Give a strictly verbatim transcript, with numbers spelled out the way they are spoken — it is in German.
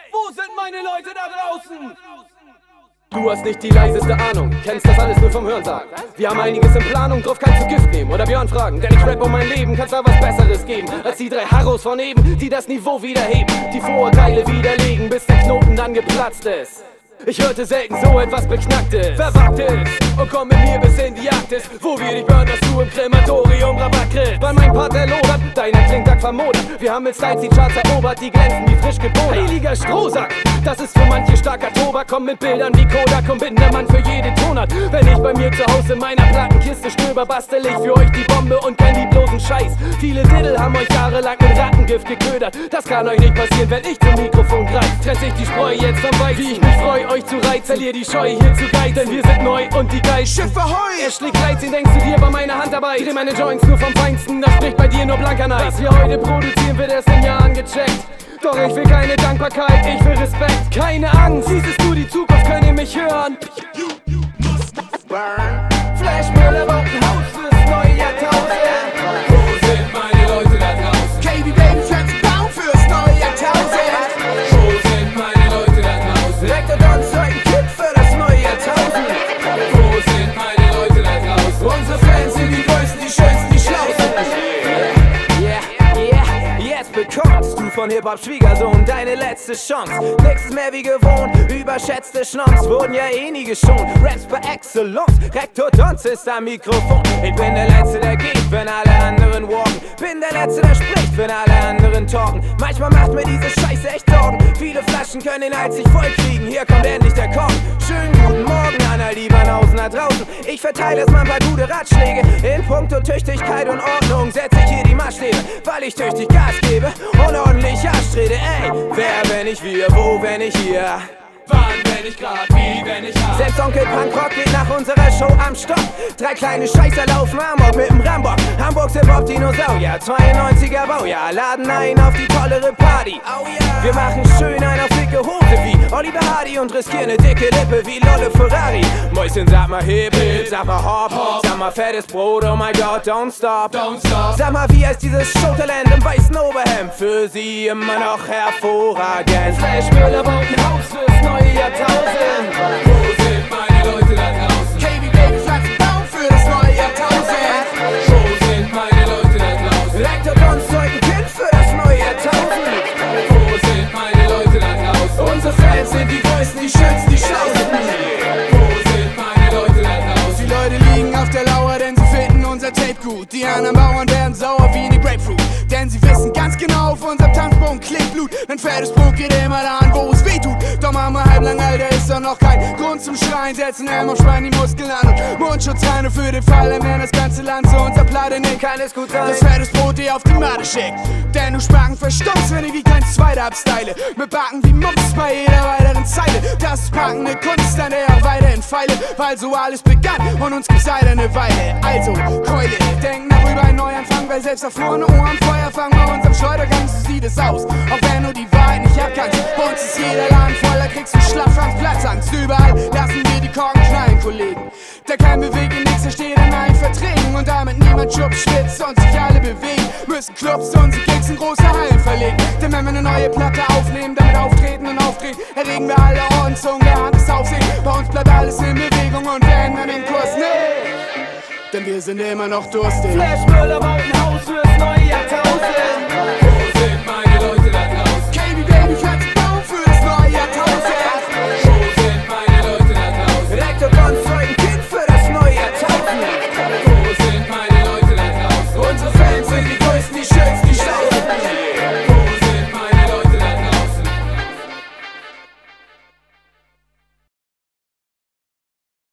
Wo sind meine Leute da draußen? Du hast nicht die leiseste Ahnung, kennst das alles nur vom Hörensagen. Wir haben einiges in Planung, drauf kannst du Gift nehmen oder Björn fragen. Denn ich rap um mein Leben, kannst da was Besseres geben als die drei Harros von eben, die das Niveau wieder heben, die Vorurteile widerlegen, bis der Knoten dann geplatzt ist. Ich hörte selten so etwas Beknacktes, Verwagtes und komm mit mir bis in die Arktis, wo wir dich burnen, dass du im Krematorium Rabatt kriegst. Weil mein Part erlobert, deiner klingt arg vermodert. Wir haben mit Styles die Charts erobert, die glänzen wie frisch geboren. Heiliger Strohsack, das ist für manche starker Tobak. Komm mit Bildern wie Kodak und bin der Mann für jede Tonart. Wenn ich bei mir zu Hause in meiner Plattenkiste stöber, bastel ich für euch die Bombe und kein lieblosen Scheiß. Viele Diddle haben euch jahrelang mit Rattengift geködert. Das kann euch nicht passieren, wenn ich zum Mikrofon greif. Trennt sich die Spreu jetzt vom Weiß, wie ich mich freu, euch zu reizen. Verlier die Scheu hier zu Geiz, denn wir sind neu und die Geist. Schiffe heu! Er schlägt dreizehn, denkst du dir bei meiner Handarbeit? Dreh meine Joints nur vom Feinsten, das spricht bei dir nur blanker Neid. Was wir heute produzieren, wird erst in Jahren gecheckt. Doch ich will keine Dankbarkeit, ich will Respekt. Keine Angst, siehst du die Zukunft, könnt ihr mich hören? You, you must burn. Flashmüller baut ein Haus fürs neue Jahrtausend. Wo sind meine Leute da draußen? K B Baby Trans bauen fürs neue Jahrtausend. Wo sind meine Leute da draußen? Rektor Don zeigt ein Kind für das neue Jahrtausend. Wo sind meine Leute da draußen? Unsere Fans sind die größten, die schönsten, die schlausten. Yeah, yeah, yeah, jetzt bekommst du von Hip-Hop-Schwiegersohn deine letzte Chance. Nichts mehr wie gewohnt, überschätzte Schnons wurden ja eh nie geschont. Raps par excellence, Rektor Dons ist am Mikrofon. Ich bin der Letzte, der geht, wenn alle anderen walken. Bin der Letzte, der spricht, wenn alle anderen talken. Manchmal macht mir diese Scheiße echt Sorgen. Viele Flaschen können den Hals nicht voll kriegen, hier kommt endlich der Korn. Schönen guten Morgen an all die Banausen da draußen. Ich verteile jetzt mal ein paar gute Ratschläge. In puncto Tüchtigkeit und Ordnung setze ich hier die Maßstäbe, weil ich tüchtig Gas gebe und ordentlich Arschtrete. Ey, wer, wenn ich wir, wo, wenn ich hier? Wann, wenn ich grad, wie, wenn ich hab. Selbst Onkel Punkrock geht nach unserer Show am Stock. Drei kleine Scheißer laufen Amok mit dem Rambock. Hamburgs Hip-Hop-Dinosaurier, zweiundneunziger Baujahr. Laden ein auf die tollere Party. Oh yeah. Wir machen schön ein auf dicke Hose wie Oliver Hardy und riskieren eine dicke Lippe wie Lolle Ferrari. Mäuschen, sag mal Hip, Hip, sag mal Hop, Hop. Sag mal fettes Brot, oh mein Gott, don't stop. Don't stop. Sag mal, wie heißt dieses Showtalent im weißen Oberhemd? Für sie immer noch hervorragend. Flashmüller baut ein Haus fürs neue Jahrtausend. Wo sind meine Leute da draußen? K B Baby pflanzt Baum für das neue Jahrtausend. Wo sind meine Leute da draußen? Rektor Dons zeugt ein Kind für das neue Jahrtausend. Wo sind meine Leute da draußen? Unsere Fans sind die größten, die schönsten, die schlausten. Wo sind meine Leute da draußen? Die Leute liegen auf der Lauer, denn sie finden unser Tape gut. Die anderen Bauern werden sauer wie eine Grapefruit, denn sie wissen ganz genau, auf unserem Tanzboden klingt Blut. Ein fettes Brot geht immer da an, wo es weh tut. Doch Mama halblang, Alter, ist doch noch kein Grund zum Schreien. Setzen Helm auf, spannen die Muskeln an und Mundschutz rein. Und für den Fall, wenn das ganze Land zu unser Platte nickt, kann es gut sein, das fettes Brot dir auf die Matte schickt. Denn du Spacken verstummst, wenn ich wie kein Zweiter abstyle. Mit Backen wie Mumps bei jeder weiteren Zeile. Das ist packende Kunst, an der auch weiterhin feile, weil so alles begann und uns gibt's leider eine Weile. Also, Keule, denk nach über einen Neuanfang, weil selbst auf nur Ohr am Feuer fangen bei unserem Schleudergang, so sieht es aus. Auch wenn du die Wahrheit nicht abkannst, bei uns ist jeder Laden voller, kriegst du Schlafschwanz, Platzangst. Überall lassen wir die Korken knallen, Kollegen. Der kein Bewegen, nix, der steht an allen Verträgen. Und damit niemand schubst, spitzt und sich alle bewegen, müssen Clubs unsere Gigs in große Hallen verlegen. Denn wenn wir eine neue Platte aufnehmen, damit auftreten und aufdrehen, erregen wir alle Ordnung, der Hand ist Aufsehen. Bei uns bleibt alles in Bewegung und wir ändern den Kurs nicht, denn wir sind immer noch durstig. Flashmüller baut ein Haus fürs neue Jahrtausend.